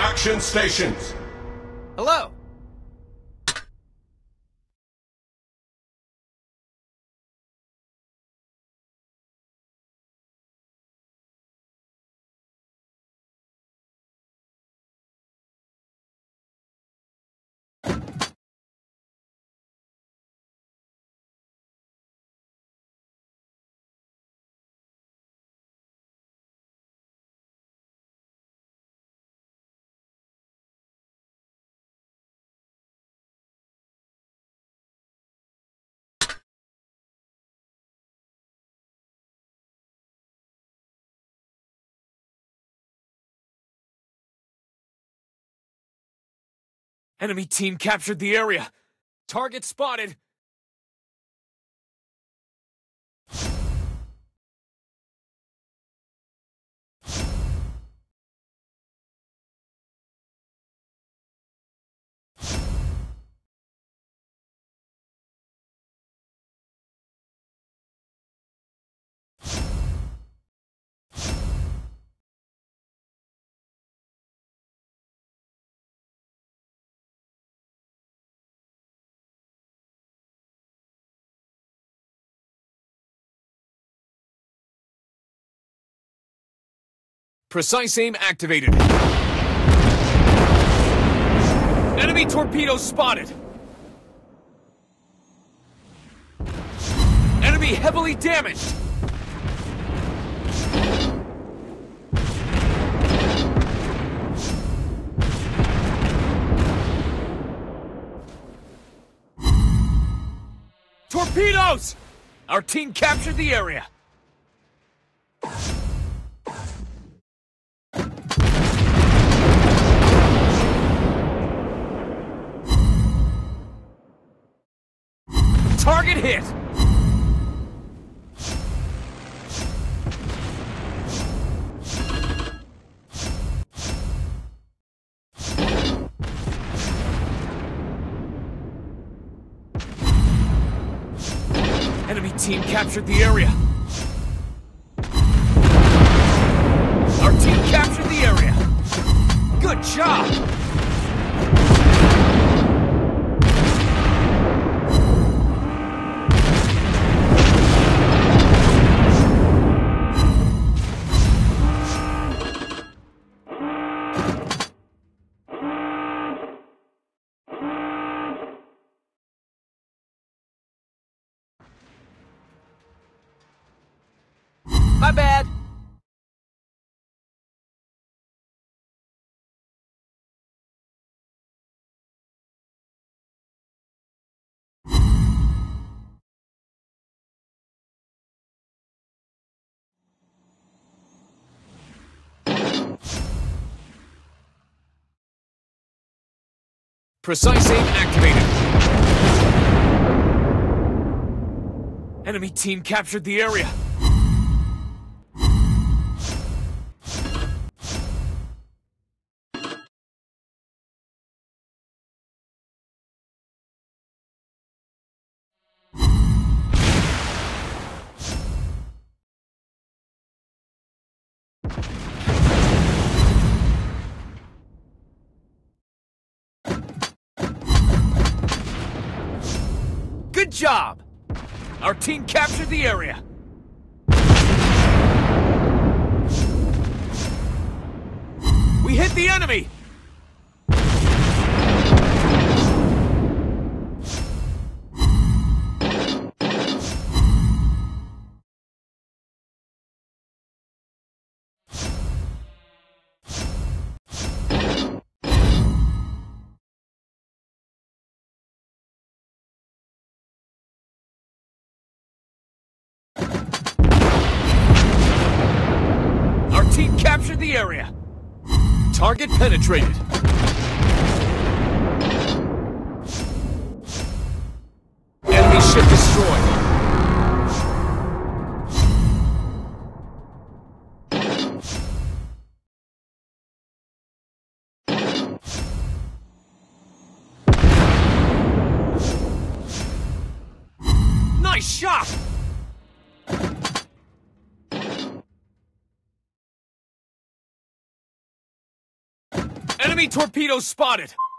Action stations! Hello! Enemy team captured the area. Target spotted. Precise aim activated. Enemy torpedoes spotted. Enemy heavily damaged. Torpedoes! Our team captured the area. Target hit! Enemy team captured the area. Our team captured the area. Good job! My bad. Precise aim activated. Enemy team captured the area. Good job! Our team captured the area. We hit the enemy! Team captured the area. Target penetrated. Enemy ship destroyed. Nice shot! Enemy torpedoes spotted!